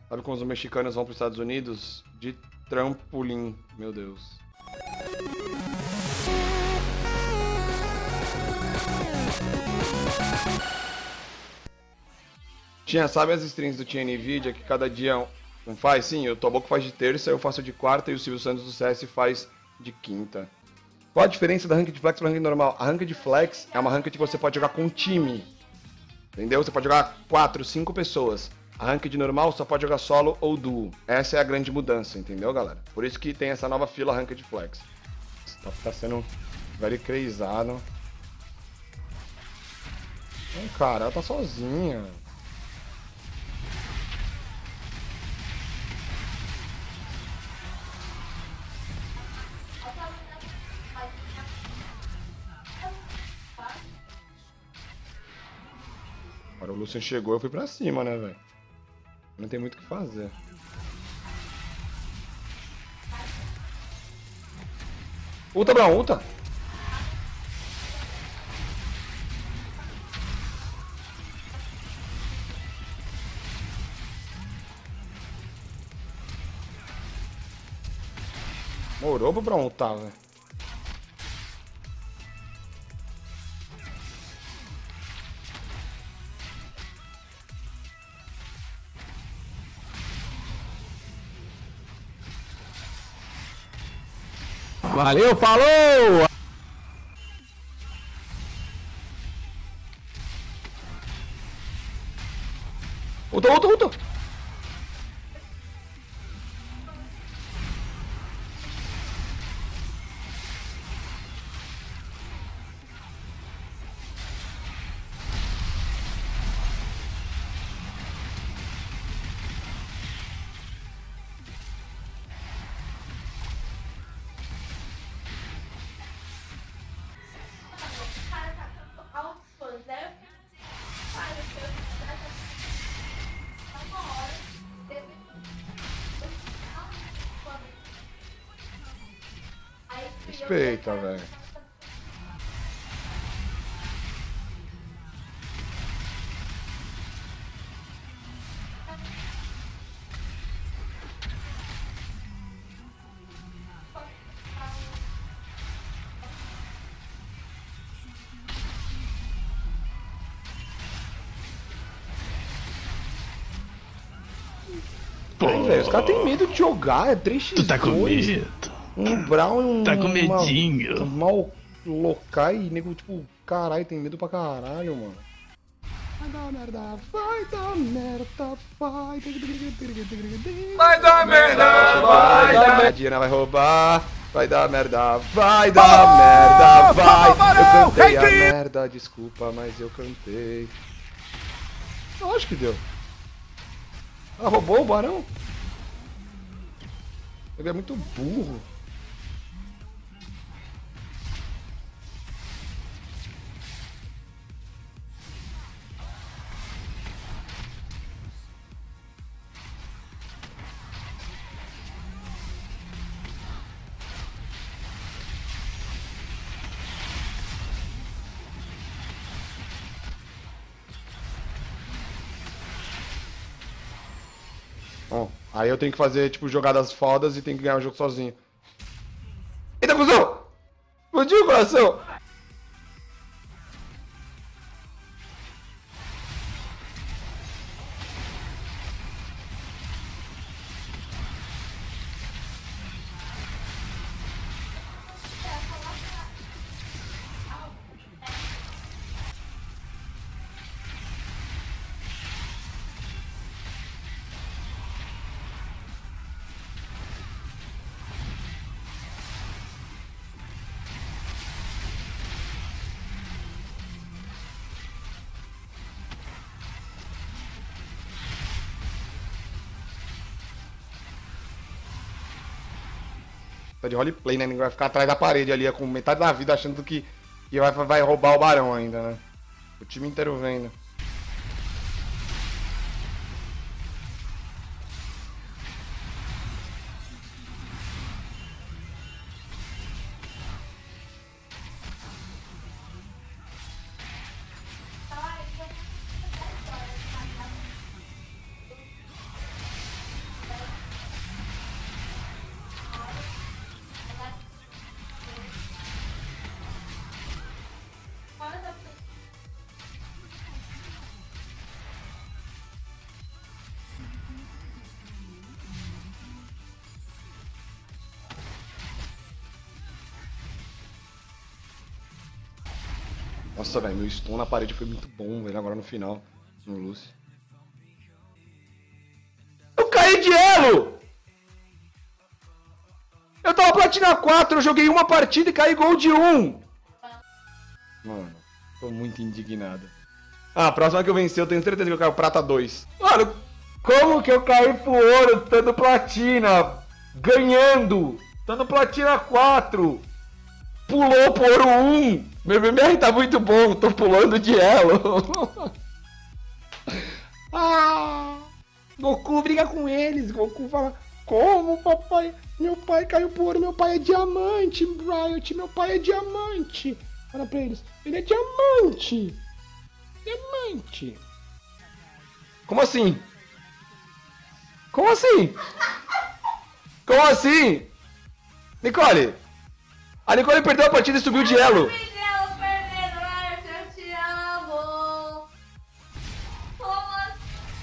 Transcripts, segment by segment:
Sabe como os mexicanos vão para os Estados Unidos? De trampolim, meu Deus. Sabe as strings do Tinha Nvidia que cada dia um faz? Sim, o Toboco faz de terça, eu faço de quarta e o Silvio Santos do CS faz de quinta. Qual a diferença da Ranked Flex para Ranked normal? A Ranked Flex é uma Ranked que você pode jogar com um time. Entendeu? Você pode jogar 4, 5 pessoas. A Ranked normal só pode jogar solo ou duo. Essa é a grande mudança, entendeu, galera? Por isso que tem essa nova fila Ranked Flex. Tá sendo very crazyado. Cara, ela tá sozinha. Agora o Lucian chegou, eu fui pra cima, né, velho? Não tem muito o que fazer. Ulta, Brown, ulta! Morou pro Brown ultar, velho. Valeu, falou! Ulta, ulta, ulta! Respeita, velho. Pô, Véio, os caras têm medo de jogar, é 3x2. tu tá com medo? Um Brown e um... Tá com medinho. Mal locar e nego, tipo, caralho, tem medo pra caralho, mano. Vai dar merda, vai dar merda, vai. Vai dar merda, vai dar merda. A Diana vai roubar, vai dar merda, vai dar merda, vai. Eu cantei a merda, desculpa, mas eu cantei. Eu acho que deu. Ela roubou o barão? Ele é muito burro. Bom, aí eu tenho que fazer, tipo, jogadas fodas e tenho que ganhar o jogo sozinho. Eita, cuzão! Explodiu o coração! Tá de roleplay, né? Ninguém vai ficar atrás da parede ali, com metade da vida achando que vai roubar o barão ainda, né? O time inteiro vendo. Nossa, velho, meu stun na parede foi muito bom, velho, agora no final, no Lucy. Eu caí de elo! Eu tava platina 4, eu joguei uma partida e caí gol de 1. Mano, tô muito indignado. Ah, a próxima que eu vencer, eu tenho certeza que eu caio prata 2. Mano, como que eu caí pro ouro estando platina? Ganhando! Estando platina 4! Pulou pro ouro 1! Meu BMR tá muito bom, tô pulando de elo! Ah! Goku briga com eles, Goku fala: como, papai? Meu pai caiu pro ouro, meu pai é diamante, Riot, meu pai é diamante! Fala pra eles, ele é diamante! Diamante! Como assim? Como assim? Como assim? Nicole! A Nicole perdeu a partida e subiu de elo! Eu te amo! Como assim?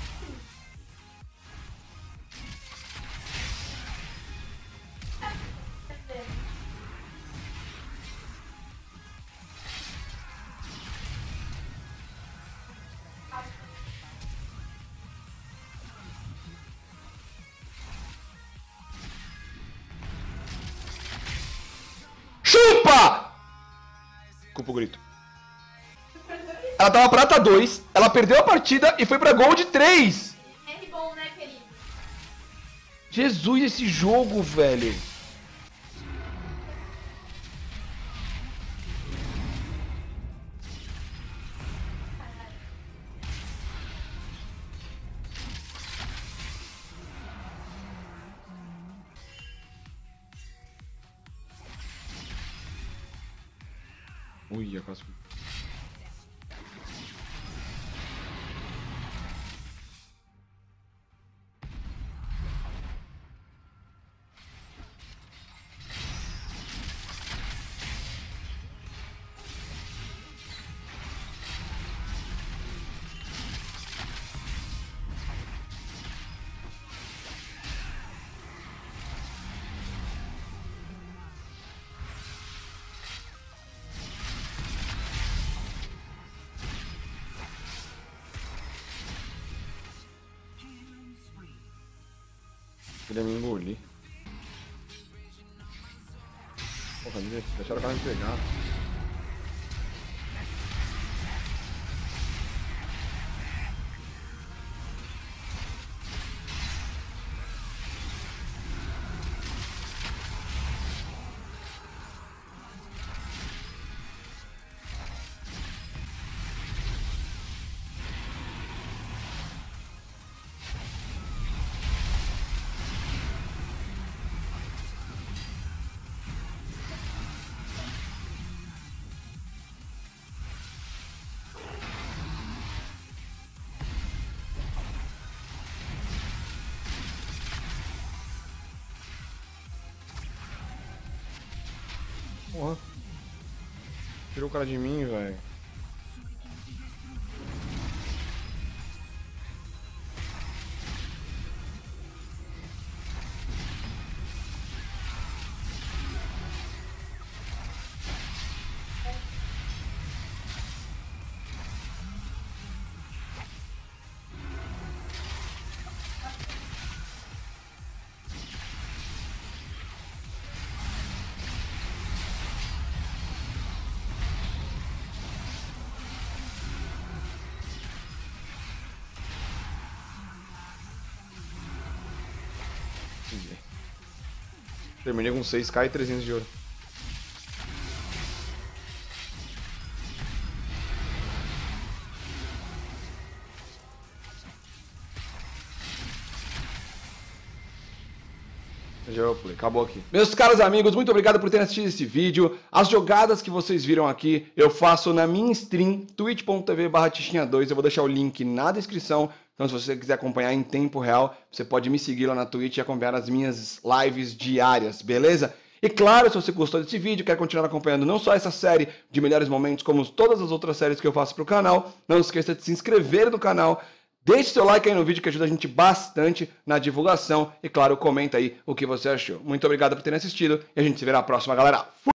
Chupa! Desculpa o grito. Ela tava prata 2, ela perdeu a partida e foi pra Gold 3. É bom, né, querido? Jesus, esse jogo, velho. Ui, a quase... Queria me engolir. Porra, deixaram o cara me pegar. Porra. Tirou o cara de mim, velho. Terminei com 6k e 300 de ouro. Acabou aqui. Meus caros amigos, muito obrigado por terem assistido esse vídeo. As jogadas que vocês viram aqui, eu faço na minha stream, twitch.tv/tichinha2. Eu vou deixar o link na descrição. Então, se você quiser acompanhar em tempo real, você pode me seguir lá na Twitch e acompanhar as minhas lives diárias, beleza? E claro, se você gostou desse vídeo, quer continuar acompanhando não só essa série de melhores momentos, como todas as outras séries que eu faço pro canal, não esqueça de se inscrever no canal. Deixe seu like aí no vídeo que ajuda a gente bastante na divulgação. E claro, comenta aí o que você achou. Muito obrigado por terem assistido e a gente se vê na próxima, galera.